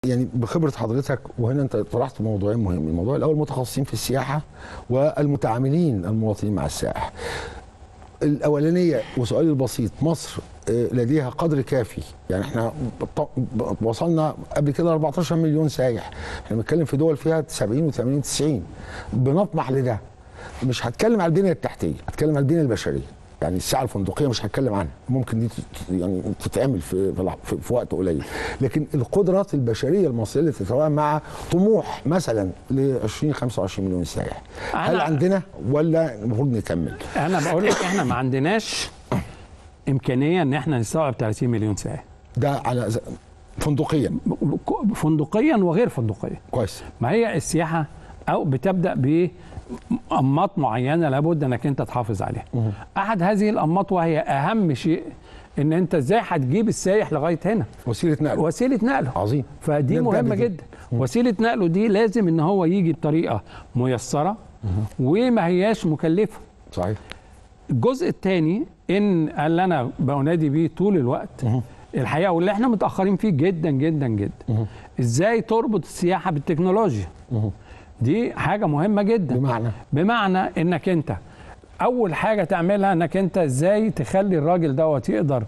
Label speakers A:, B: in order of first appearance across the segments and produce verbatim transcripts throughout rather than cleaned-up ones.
A: يعني بخبره حضرتك، وهنا انت طرحت موضوعين مهمين. الموضوع الاول متخصصين في السياحه والمتعاملين المواطنين مع السائح. الاولانيه وسؤالي البسيط، مصر لديها قدر كافي؟ يعني احنا وصلنا قبل كده أربعتاشر مليون سايح، احنا بنتكلم في دول فيها سبعين وثمانين وتسعين، بنطمح لده. مش هتكلم على البنيه التحتيه، هتكلم على البنيه البشريه. يعني الساعه الفندقيه مش هتكلم عنها، ممكن دي يعني تتعمل في, في, في وقت قليل، لكن القدرات البشريه المصريه اللي تتوائم مع طموح مثلا ل عشرين خمسة وعشرين مليون سائح، هل عندنا ولا المفروض نكمل؟
B: انا بقول لك احنا ما عندناش امكانيه ان احنا نستوعب ثلاثين مليون سائح.
A: ده على فندقيا
B: فندقيا وغير فندقيا.
A: كويس.
B: ما هي السياحه او بتبدا ب أنماط معينة لابد انك انت تحافظ عليها. مه. احد هذه الأنماط وهي اهم شيء ان انت ازاي هتجيب السائح لغايه هنا.
A: وسيله نقل.
B: وسيله نقله.
A: عظيم.
B: فدي مهمه جدا. مه. وسيله نقله دي لازم ان هو يجي بطريقه ميسره وما هياش مكلفه.
A: صحيح.
B: الجزء الثاني ان اللي انا بنادي بيه طول الوقت مه. الحقيقه واللي احنا متاخرين فيه جدا جدا جدا مه. ازاي تربط السياحه بالتكنولوجيا. مه. دي حاجة مهمة جدا.
A: بمعنى
B: بمعنى انك انت اول حاجة تعملها انك انت ازاي تخلي الراجل دوت يقدر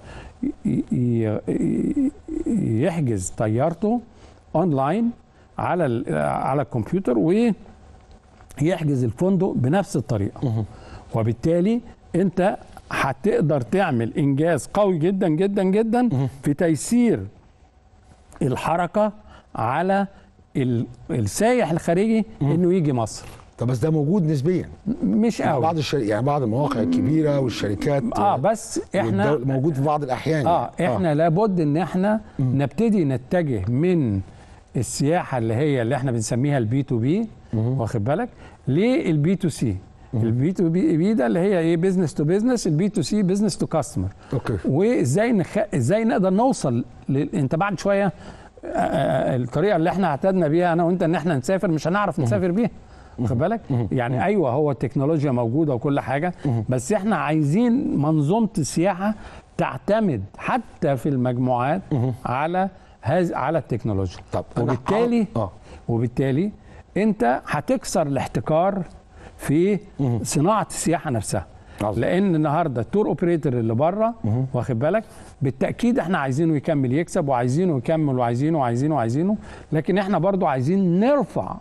B: يحجز طيارته اونلاين على على الكمبيوتر ويحجز الفندق بنفس الطريقة. وبالتالي انت هتقدر تعمل انجاز قوي جدا جدا جدا في تيسير الحركة على السائح الخارجي انه يجي مصر.
A: طب بس ده موجود نسبيا
B: مش قوي.
A: بعض الشركات يعني بعض المواقع الكبيره والشركات
B: اه بس احنا
A: موجود في بعض الاحيان.
B: اه يعني. احنا آه. لابد ان احنا مم. نبتدي نتجه من السياحه اللي هي اللي احنا بنسميها البي تو بي، واخد بالك، للبي تو سي. البي تو بي بي ده اللي هي ايه؟ بزنس تو بزنس. البي تو سي بزنس تو كاستمر.
A: اوكي.
B: وازاي نخ... ازاي نقدر نوصل ل... انت بعد شويه الطريقه اللي احنا اعتدنا بيها انا وانت ان احنا نسافر مش هنعرف نسافر بيها، واخد بالك؟ يعني ايوه هو التكنولوجيا موجوده وكل حاجه، بس احنا عايزين منظومه السياحه تعتمد حتى في المجموعات على هذا على التكنولوجيا.
A: طب
B: وبالتالي
A: آه.
B: وبالتالي انت هتكسر الاحتكار في صناعه السياحه نفسها. عظيم. لان النهارده التور اوبريتور اللي بره، واخد بالك، بالتاكيد احنا عايزينه يكمل يكسب وعايزينه يكمل وعايزينه وعايزينه وعايزينه، لكن احنا برضو عايزين نرفع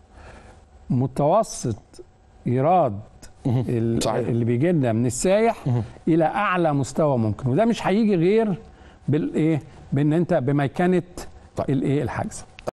B: متوسط ايراد اللي بيجي لنا من السايح الى اعلى مستوى ممكن، وده مش هيجي غير بالايه؟ بان انت بميكنه الايه؟ الحجز.